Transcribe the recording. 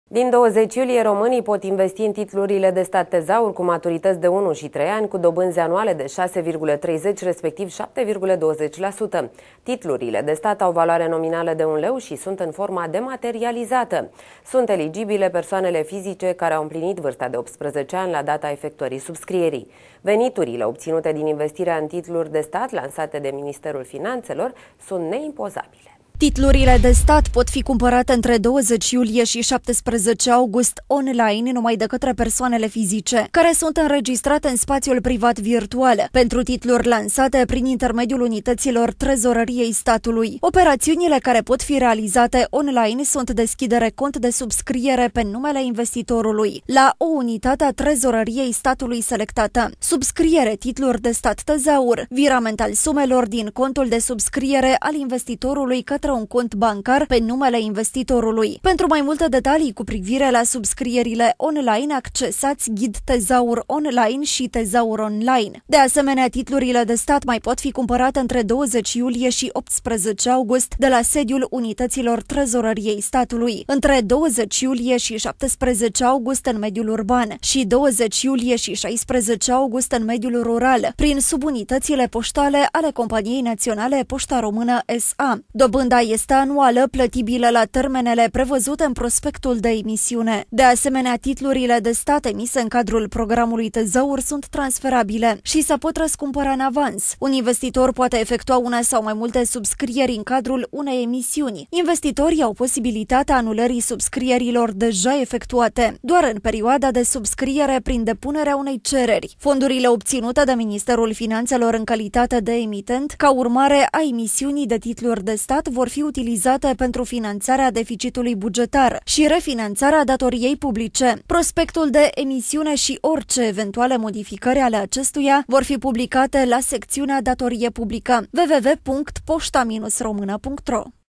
Din 20 iulie, românii pot investi în titlurile de stat tezaur cu maturități de 1 și 3 ani, cu dobânzi anuale de 6,30, respectiv 7,20%. Titlurile de stat au valoare nominală de 1 leu și sunt în forma dematerializată. Sunt eligibile persoanele fizice care au împlinit vârsta de 18 ani la data efectuării subscrierii. Veniturile obținute din investirea în titluri de stat lansate de Ministerul Finanțelor sunt neimpozabile. Titlurile de stat pot fi cumpărate între 20 iulie și 17 august online numai de către persoanele fizice, care sunt înregistrate în spațiul privat virtual, pentru titluri lansate prin intermediul unităților Trezorăriei statului. Operațiunile care pot fi realizate online sunt deschidere cont de subscriere pe numele investitorului la o unitate a Trezorăriei statului selectată, subscriere titluri de stat tezaur, virament al sumelor din contul de subscriere al investitorului către un cont bancar pe numele investitorului. Pentru mai multe detalii cu privire la subscrierile online, accesați Ghid Tezaur Online și Tezaur Online. De asemenea, titlurile de stat mai pot fi cumpărate între 20 iulie și 18 august de la sediul unităților Trezorăriei statului, între 20 iulie și 17 august în mediul urban și 20 iulie și 16 august în mediul rural, prin subunitățile poștale ale Companiei Naționale Poșta Română S.A. Dobânda este anuală, plătibilă la termenele prevăzute în prospectul de emisiune. De asemenea, titlurile de stat emise în cadrul programului Tezaur sunt transferabile și se pot răscumpăra în avans. Un investitor poate efectua una sau mai multe subscrieri în cadrul unei emisiuni. Investitorii au posibilitatea anulării subscrierilor deja efectuate, doar în perioada de subscriere prin depunerea unei cereri. Fondurile obținute de Ministerul Finanțelor în calitate de emitent, ca urmare a emisiunii de titluri de stat, vor fi utilizate pentru finanțarea deficitului bugetar și refinanțarea datoriei publice. Prospectul de emisiune și orice eventuale modificări ale acestuia vor fi publicate la secțiunea Datorie publică www.poșta-română.ro.